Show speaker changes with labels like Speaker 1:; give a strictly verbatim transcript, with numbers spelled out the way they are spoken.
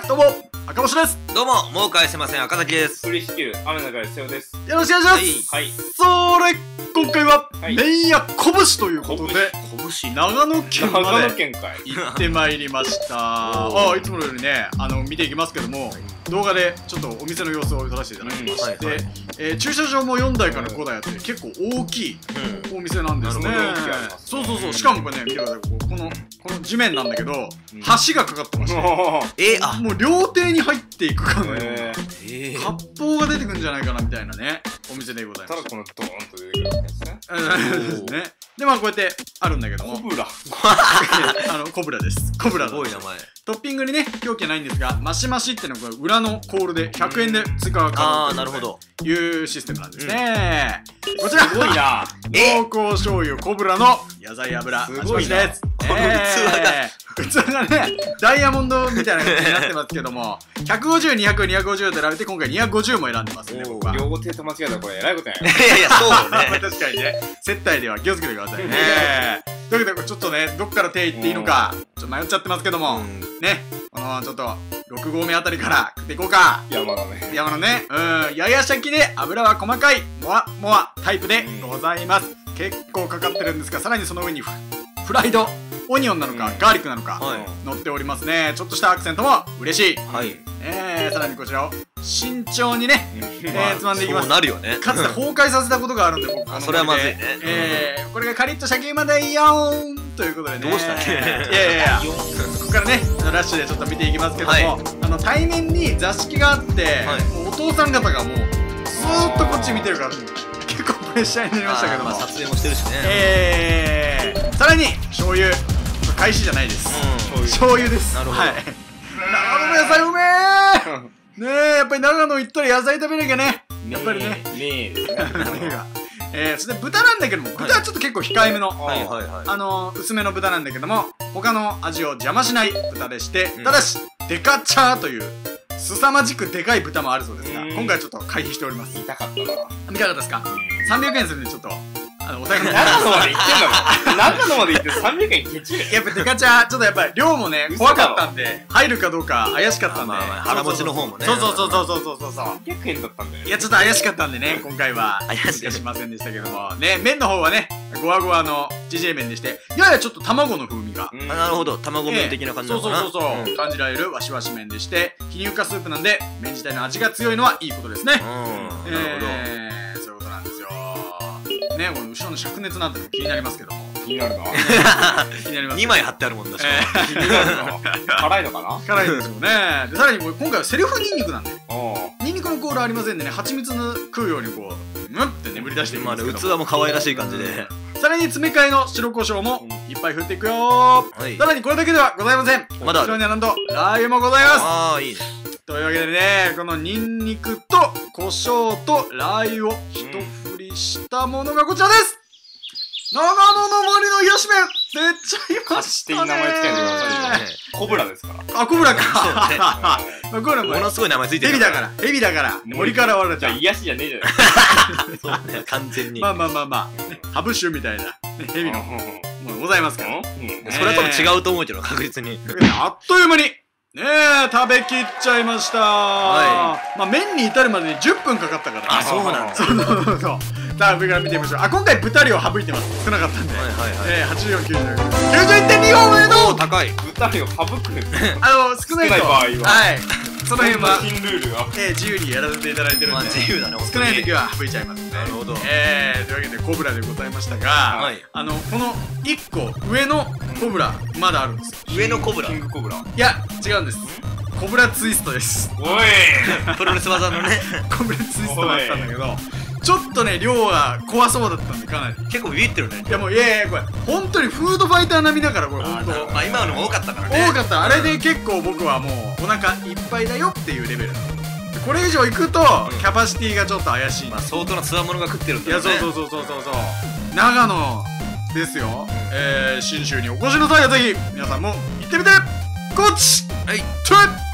Speaker 1: はいどうも赤星です。
Speaker 2: どうももう返せません赤崎です。
Speaker 3: フリースキル雨の中で瀬尾です。
Speaker 1: よろしくお願いします。
Speaker 3: はい。
Speaker 1: それ今回は
Speaker 3: はい
Speaker 1: 麺屋こぶしということで
Speaker 2: 拳
Speaker 1: 長野県ま
Speaker 3: 長野
Speaker 1: で
Speaker 3: 県かい。
Speaker 1: 行ってまいりました。ああいつものよりねあの見ていきますけども、動画でちょっとお店の様子を撮らせていただきまして、
Speaker 2: うんはいはい
Speaker 1: えー駐車場もよんだいからごだいあって結構大きい
Speaker 2: うん
Speaker 1: お店なんですね。
Speaker 2: なる
Speaker 3: ほど大きいあります
Speaker 1: そうそうそう。しかもこれね見てください、こここのこの地面なんだけど
Speaker 3: うん
Speaker 1: 橋がかかってまして、
Speaker 2: えあ
Speaker 1: もう料亭に入っていくかのような
Speaker 3: え
Speaker 2: え
Speaker 1: 割烹が出てくるんじゃないかなみたいなねお店でございます。
Speaker 3: ただこのドーンと出てくるわけですね。
Speaker 1: うんですね。でまあこうやってあるんだけども
Speaker 3: コブラ。
Speaker 1: あのコブラですコブラの
Speaker 2: すごい名前。
Speaker 1: トッピングにね表記はないんですがマシマシっていうのが裏のコールでひゃくえんで追加が可
Speaker 2: ああ
Speaker 1: 能
Speaker 2: なるほど。
Speaker 1: というシステムなんですね。こちら
Speaker 3: すごいな。
Speaker 1: 濃厚醤油コブラの野菜油
Speaker 3: すごいな
Speaker 1: マシマシです。
Speaker 2: この器
Speaker 1: 器がねダイヤモンドみたいな感じになってますけどもひゃくごじゅう、にひゃく、にひゃくごじゅうと選べて今回にひゃくごじゅうも選んでますね
Speaker 2: おー
Speaker 1: 僕は。
Speaker 3: 両方手と間違えたらこれえらいことや
Speaker 2: いやいやそう
Speaker 1: まあ
Speaker 2: ね。
Speaker 1: 確かにね接待では気をつけてくださいね。というわけでちょっとねどっから手いっていいのかちょっと迷っちゃってますけども、
Speaker 2: うん
Speaker 1: ねこのちょっとろく合目あたりから食っていこうか。
Speaker 3: 山だね。
Speaker 1: 山のねうんややしゃきで油は細かいモワモワタイプでございます。結構かかってるんですがさらにその上にフフライドオニオンなのか、
Speaker 3: うん
Speaker 1: ガーリックなのか、
Speaker 2: はい
Speaker 1: 乗っておりますね。ちょっとしたアクセントも嬉しい。
Speaker 2: はい。
Speaker 1: えー、さらにこちらを慎重にね、えー、つまんでいきます。
Speaker 2: そうなるよね。
Speaker 1: かつて崩壊させたことがあるんで僕この
Speaker 2: それはまずいね
Speaker 1: えー、これがカリッとシャキまでいいよーんということでね
Speaker 2: どうしたっけ
Speaker 1: いやいやいやここからねラッシュでちょっと見ていきますけども、
Speaker 2: はい
Speaker 1: あの対面に座敷があって、
Speaker 2: はい
Speaker 1: もうお父さん方がもうずーっとこっち見てるから結構プレッシャーになりましたけども、
Speaker 2: まあ撮影もしてるしね。
Speaker 1: えー、さらに醤油開始じゃないです、
Speaker 2: うん
Speaker 1: 醤油です。
Speaker 2: なるほど
Speaker 1: はい、長野の野菜うめーねえやっぱり長野行ったら野菜食べなきゃねやっぱりね
Speaker 3: ねえですね。
Speaker 1: えー、そして豚なんだけども豚はちょっと結構控えめの、
Speaker 2: はいはいはい。
Speaker 1: あのー、薄めの豚なんだけども他の味を邪魔しない豚でして、
Speaker 2: うん
Speaker 1: ただしデカチャーという凄まじくでかい豚もあるそうですが
Speaker 3: うん
Speaker 1: 今回はちょっと回避しております。
Speaker 3: 見たかったな。
Speaker 1: 見たかったですか。さんびゃくえんするんでちょっとあのお互い
Speaker 3: 長野まで行ってんだろ。長野まで行ってさんびゃくえんケチる。
Speaker 1: やっぱデカチャーちょっとやっぱり量もね怖かったんで入るかどうか怪しかったんで、
Speaker 2: まあまあ腹持ちの方もね
Speaker 1: そうそうそうそうそうそうそうそう
Speaker 3: さんびゃくえんだったんだよ。
Speaker 1: いやちょっと怪しかったんでね今回は
Speaker 2: 怪しい
Speaker 1: しませんでしたけどもね麺の方はねゴワゴワのジジイ麺でしてややちょっと卵の風味が
Speaker 3: うん
Speaker 2: あなるほど卵麺的な感じなのかな。
Speaker 1: そうそうそうそう、
Speaker 2: ん
Speaker 1: 感じられるわしわし麺でして非乳化スープなんで麺自体の味が強いのはいいことですね。
Speaker 2: うんなるほど。
Speaker 1: えー、そういうことなんですよね。この後ろの灼熱なんてのも気になりますけども
Speaker 3: 気になるな。
Speaker 1: 気になります
Speaker 2: にまい貼ってあるもんだし。
Speaker 3: 気になるな。辛いのかな。
Speaker 1: 辛いんですよね。でさらにこれ今回はセルフニンニクなんで
Speaker 3: おー
Speaker 1: ニンニクのコールありませんでね蜂蜜の食うようにこうムッて眠り出していく
Speaker 2: まあね
Speaker 1: んですけども、
Speaker 2: 器も可愛らしい感じで。
Speaker 1: さらに詰め替えの白胡椒も
Speaker 3: うん
Speaker 1: いっぱい振っていくよー。
Speaker 2: はい
Speaker 1: さらにこれだけではございません。
Speaker 2: まだある
Speaker 1: 後ろにはなんとラー油もございます。
Speaker 2: ああいいね。
Speaker 1: というわけでねこのニンニクと胡椒とラー油を一振りしたものがこちらです。長野の森の冷やし麺出ちゃいましたね。
Speaker 3: 勝手に名前つけてくださいよ。コブラですから。
Speaker 1: あコブラか
Speaker 2: そうね
Speaker 1: まあこれも
Speaker 2: ものすごい名前ついてる
Speaker 1: ヘビだからヘビだから森から割れ
Speaker 3: じゃあ
Speaker 1: ちゃう。
Speaker 3: 癒しじゃねえじゃない。
Speaker 2: そうね完全に。
Speaker 1: まあまあまあまあねハブ種みたいなねヘビのものございますから
Speaker 3: うん
Speaker 2: それは多分違うと思うけど確実に。
Speaker 1: あっという間にねえ食べきっちゃいました。
Speaker 2: は
Speaker 1: まあ麺に至るまでにじゅっぷんかかったからね。
Speaker 2: あそうなんだ。
Speaker 1: そうそうそうそうさあ上から見てみましょう。あ今回豚量省いてます少なかったんで、
Speaker 2: はいはいはい。
Speaker 1: えー、はちじゅうよん、きゅうじゅうきゅうじゅういってんにごおめでとう。
Speaker 2: 高い。
Speaker 3: 豚量省くんですよ。
Speaker 1: あの少ないと
Speaker 3: 少ない場合は
Speaker 1: はいその辺は、
Speaker 3: 新ルールが。
Speaker 1: えー、自由にやらせていただいてるんで、
Speaker 2: まあ自由だね
Speaker 1: 少ない時は省いちゃいますね。
Speaker 2: なるほど。
Speaker 1: えー、というわけでコブラでございましたが、
Speaker 2: はい。
Speaker 1: あのこのいっこ上のコブラまだあるんですよ。
Speaker 2: 上のコブラ
Speaker 3: キングコブラ。
Speaker 1: いや違うんです。コブラツイストです。
Speaker 3: おい。
Speaker 2: プロレス技のね。
Speaker 1: コブラツイストだったんだけどちょっとね量が怖そうだったんでかなり
Speaker 2: 結構ビビってるね。
Speaker 1: いやもういやいやこれ本当にフードファイター並みだからこれ本当
Speaker 2: まあ今のも多かったからね。
Speaker 1: 多かったあれで結構僕はもうお腹いっぱいだよっていうレベルこれ以上いくと
Speaker 2: うん
Speaker 1: キャパシティがちょっと怪しいんです。
Speaker 2: まあ相当なつわものが食ってるんだよね。
Speaker 1: いやそうそうそうそうそうそう長野ですよ。えー信州にお越しの際はぜひ皆さんも行ってみてこっち
Speaker 2: はい。
Speaker 1: トゥッ